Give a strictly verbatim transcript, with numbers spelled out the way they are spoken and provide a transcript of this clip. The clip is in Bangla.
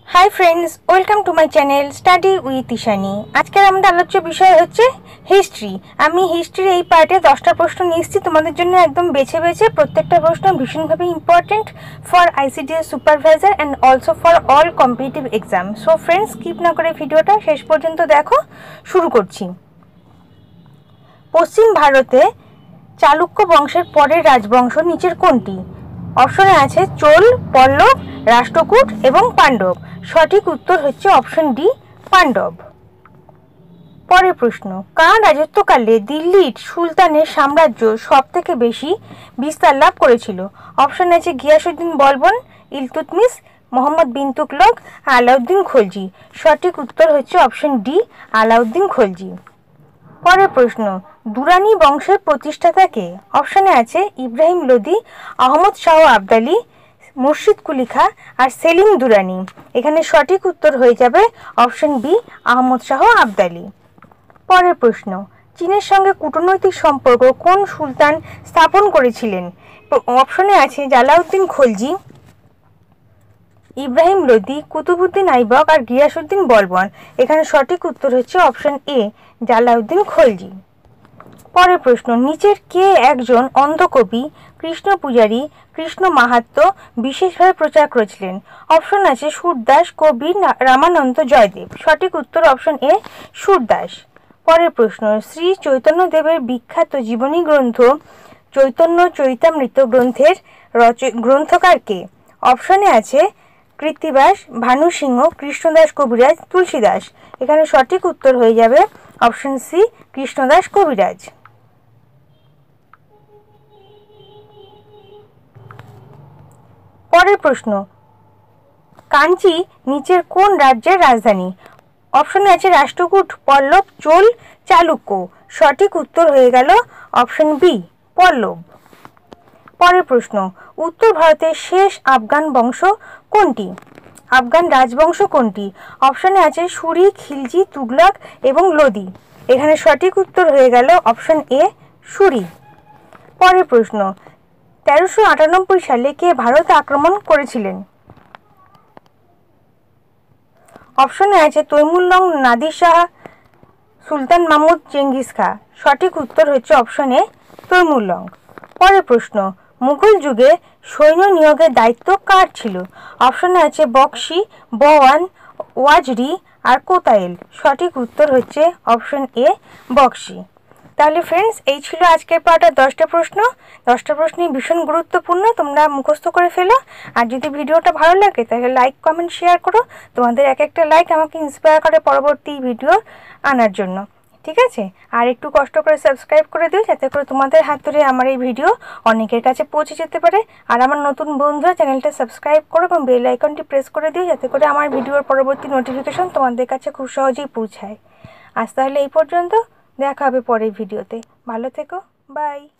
High friends welcome to my channel study with Ishani. आज के आमादेर आलोच्य विषय होच्छे हिस्ट्री। आमी हिस्ट्री এই পার্টে দশটা প্রশ্ন নিয়েছি তোমাদের জন্য একদম বেছে বেছে। প্রত্যেকটা প্রশ্ন ভীষণভাবে important for ICDS supervisor and also for all competitive exam. So friends skip না করে ভিডিওটা শেষ পর্যন্ত দেখো। শুরু করছি। পশ্চিম ভারতে চালুক্য বংশের পরের রাজবংশ নিচের কোনটি? অপশনে আছে চোল, পল্লব, রাষ্ট্রকূট এবং পাণ্ডব। সঠিক উত্তর হচ্ছে অপশন ডি পাণ্ডব। পরের প্রশ্ন, কার রাজত্বকালে দিল্লির সুলতানের সাম্রাজ্য সবথেকে বেশি বিস্তার লাভ করেছিল? অপশন আছে গিয়াসউদ্দিন বলবন, ইলতুৎমিশ, মোহাম্মদ বিন তুগলক, আলাউদ্দিন খলজি। সঠিক উত্তর হচ্ছে অপশন ডি আলাউদ্দিন খলজি। পরের প্রশ্ন, দুরানি বংশের প্রতিষ্ঠাতা কে? অপশনে আছে ইব্রাহিম লোদি, আহমদ শাহ আবদালি, মুর্শিদ কুলি খাঁ আর সেলিম দুরানি। এখানে সঠিক উত্তর হয়ে যাবে অপশন বি আহমদ শাহ আবদালি। পরের প্রশ্ন, চীনের সঙ্গে কূটনৈতিক সম্পর্ক কোন সুলতান স্থাপন করেছিলেন? অপশনে আছে জালাউদ্দিন খলজি, ইব্রাহিম লোদি, কুতুবউদ্দিন আইবক আর গিয়াসউদ্দিন বলবন। এখানে সঠিক উত্তর হচ্ছে অপশন এ জালাউদ্দিন খলজি। পরের প্রশ্ন, নিচের কে একজন অন্ধ কবি কৃষ্ণ পূজারী কৃষ্ণ মাহাত্ম্য বিশেষভাবে প্রচার করেছিলেন? অপশন আছে সুরদাস, কবি রামানন্দ জয়দেব। সঠিক উত্তর অপশন এ সুরদাস। পরের প্রশ্ন, শ্রী চৈতন্যদেবের বিখ্যাত জীবনী গ্রন্থ চৈতন্য চরিতামৃত গ্রন্থের রচ গ্রন্থকার কে? অপশনে আছে কৃত্তিবাস, ভানু সিংহ, কৃষ্ণদাস কবিরাজ, তুলসীদাস। এখানে সঠিক উত্তর হয়ে যাবে অপশন সি কৃষ্ণদাস কবিরাজ। পরের প্রশ্ন, কাঞ্চি নিচের কোন রাজ্যের রাজধানী? অপশনে আছে রাষ্ট্রকূট, পল্লব, চোল, চালুক্য। সঠিক উত্তর হয়ে গেল অপশন বি পল্লব। পরের প্রশ্ন, উত্তর ভারতের শেষ আফগান বংশ কোনটি? আফগান রাজবংশ কোনটি? অপশনে আছে সুরি, খিলজি, তুগলক এবং লোদি। এখানে সঠিক উত্তর হয়ে গেল অপশন এ সুরি। পরের প্রশ্ন, তেরোশো আটানব্বই সালে কে ভারত আক্রমণ করেছিলেন? অপশনে আছে তৈমুরলং, নাদির শাহ, সুলতান মাহমুদ, চেঙ্গিস খাঁ। সঠিক উত্তর হচ্ছে অপশন এ তৈমুরলং। পরের প্রশ্ন, মুঘল যুগে সৈন্য নিয়োগের দায়িত্ব কার ছিল? অপশনে আছে বক্সি, বওয়ান, ওয়াজরি আর কোতায়েল। সঠিক উত্তর হচ্ছে অপশন এ বক্সি। তাহলে ফ্রেন্ডস এই ছিল আজকের পার্টের দশটা প্রশ্ন। দশটা প্রশ্নই ভীষণ গুরুত্বপূর্ণ, তোমরা মুখস্থ করে ফেলো। আর যদি ভিডিওটা ভালো লাগে তাহলে লাইক, কমেন্ট, শেয়ার করো। তোমাদের এক একটা লাইক আমাকে ইন্সপায়ার করে পরবর্তী ভিডিও আনার জন্য, ঠিক আছে? আর একটু কষ্ট করে সাবস্ক্রাইব করে দিও, যাতে করে তোমাদের হাত ধরে আমার এই ভিডিও অনেকের কাছে পৌঁছে যেতে পারে। আর আমার নতুন বন্ধুরা চ্যানেলটা সাবস্ক্রাইব করো এবং বেল আইকনটি প্রেস করে দিও, যাতে করে আমার ভিডিওর পরবর্তী নোটিফিকেশন তোমাদের কাছে খুব সহজেই পৌঁছায়। আজ তাহলে এই পর্যন্ত, দেখা হবে পরের ভিডিওতে। ভালো থেকো, বাই।